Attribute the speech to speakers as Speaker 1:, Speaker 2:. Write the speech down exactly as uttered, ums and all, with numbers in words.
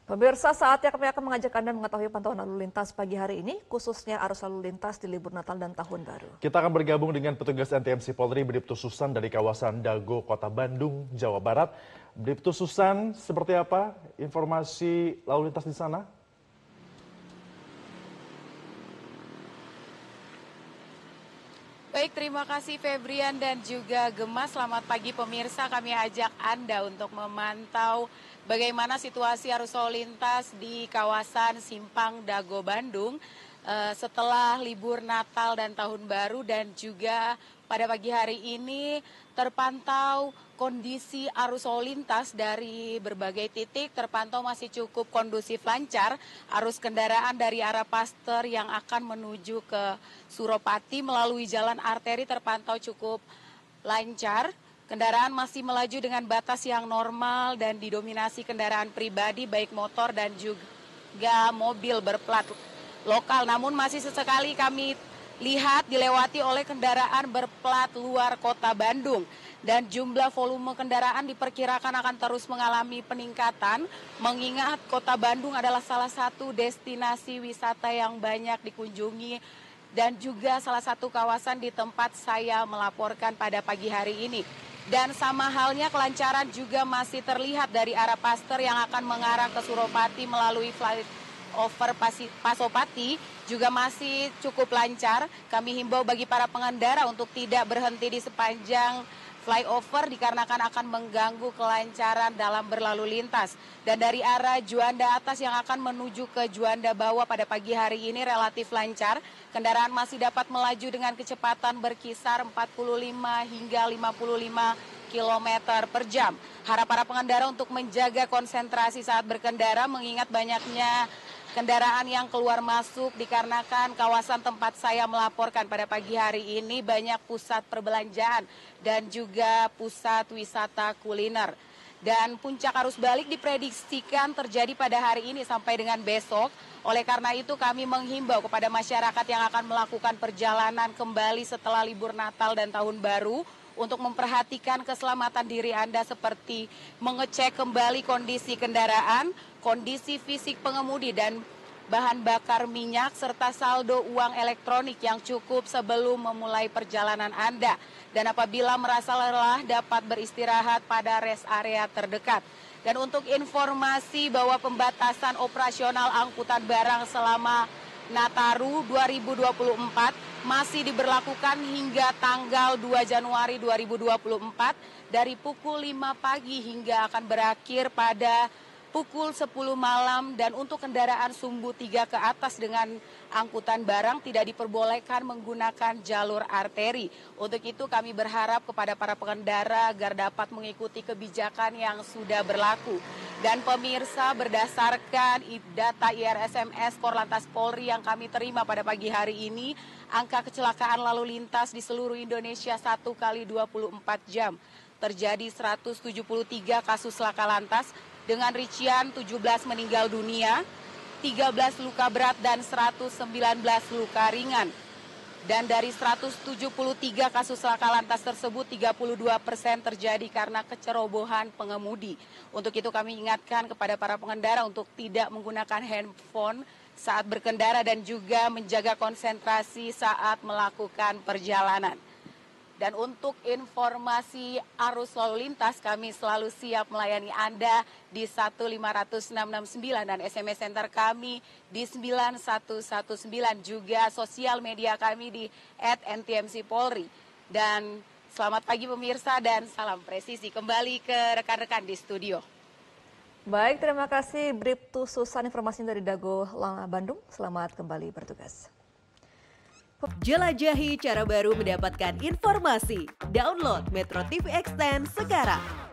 Speaker 1: Pemirsa, saatnya kami akan mengajak Anda mengetahui pantauan lalu lintas pagi hari ini, khususnya arus lalu lintas di libur Natal dan Tahun Baru.
Speaker 2: Kita akan bergabung dengan petugas N T M C Polri Bribtu Susan dari kawasan Dago, Kota Bandung, Jawa Barat. Bribtu Susan, seperti apa informasi lalu lintas di sana?
Speaker 3: Baik, terima kasih Febrian dan juga Gemma. Selamat pagi pemirsa, kami ajak Anda untuk memantau bagaimana situasi arus lalu lintas di kawasan Simpang Dago Bandung eh, setelah libur Natal dan Tahun Baru, dan juga pada pagi hari ini terpantau kondisi arus lalu lintas dari berbagai titik terpantau masih cukup kondusif lancar. Arus kendaraan dari arah Paster yang akan menuju ke Suropati melalui jalan arteri terpantau cukup lancar. Kendaraan masih melaju dengan batas yang normal dan didominasi kendaraan pribadi baik motor dan juga mobil berplat lokal. Namun masih sesekali kami lihat dilewati oleh kendaraan berplat luar kota Bandung. Dan jumlah volume kendaraan diperkirakan akan terus mengalami peningkatan, mengingat kota Bandung adalah salah satu destinasi wisata yang banyak dikunjungi dan juga salah satu kawasan di tempat saya melaporkan pada pagi hari ini. Dan sama halnya kelancaran juga masih terlihat dari arah Paster yang akan mengarah ke Suropati melalui flyover Pasopati juga masih cukup lancar. Kami himbau bagi para pengendara untuk tidak berhenti di sepanjang flyover dikarenakan akan mengganggu kelancaran dalam berlalu lintas. Dan dari arah Juanda Atas yang akan menuju ke Juanda Bawah pada pagi hari ini relatif lancar. Kendaraan masih dapat melaju dengan kecepatan berkisar empat puluh lima hingga lima puluh lima kilometer per jam. Harap para pengendara untuk menjaga konsentrasi saat berkendara mengingat banyaknya kendaraan yang keluar masuk dikarenakan kawasan tempat saya melaporkan pada pagi hari ini banyak pusat perbelanjaan dan juga pusat wisata kuliner. Dan puncak arus balik diprediksikan terjadi pada hari ini sampai dengan besok. Oleh karena itu kami menghimbau kepada masyarakat yang akan melakukan perjalanan kembali setelah libur Natal dan Tahun Baru untuk memperhatikan keselamatan diri Anda seperti mengecek kembali kondisi kendaraan, kondisi fisik pengemudi dan bahan bakar minyak, serta saldo uang elektronik yang cukup sebelum memulai perjalanan Anda. Dan apabila merasa lelah dapat beristirahat pada rest area terdekat. Dan untuk informasi bahwa pembatasan operasional angkutan barang selama Nataru dua ribu dua puluh empat masih diberlakukan hingga tanggal dua Januari dua ribu dua puluh empat dari pukul lima pagi hingga akan berakhir pada pukul sepuluh malam. Dan untuk kendaraan sumbu tiga ke atas dengan angkutan barang tidak diperbolehkan menggunakan jalur arteri. Untuk itu kami berharap kepada para pengendara agar dapat mengikuti kebijakan yang sudah berlaku. Dan pemirsa, berdasarkan data I R S M S Korlantas Polri yang kami terima pada pagi hari ini, angka kecelakaan lalu lintas di seluruh Indonesia satu kali dua puluh empat jam. Terjadi seratus tujuh puluh tiga kasus laka lantas dengan rincian tujuh belas meninggal dunia, tiga belas luka berat dan seratus sembilan belas luka ringan. Dan dari seratus tujuh puluh tiga kasus laka lantas tersebut, tiga puluh dua persen terjadi karena kecerobohan pengemudi. Untuk itu kami ingatkan kepada para pengendara untuk tidak menggunakan handphone saat berkendara dan juga menjaga konsentrasi saat melakukan perjalanan. Dan untuk informasi arus lalu lintas, kami selalu siap melayani Anda di satu lima enam enam sembilan dan S M S Center kami di sembilan satu satu sembilan, juga sosial media kami di et N T M C Polri. Dan selamat pagi pemirsa dan salam presisi. Kembali ke rekan-rekan di studio.
Speaker 1: Baik, terima kasih Bribtu Susan informasinya dari Dago, Bandung. Selamat kembali bertugas.
Speaker 4: Jelajahi cara baru mendapatkan informasi. Download Metro T V Extend sekarang.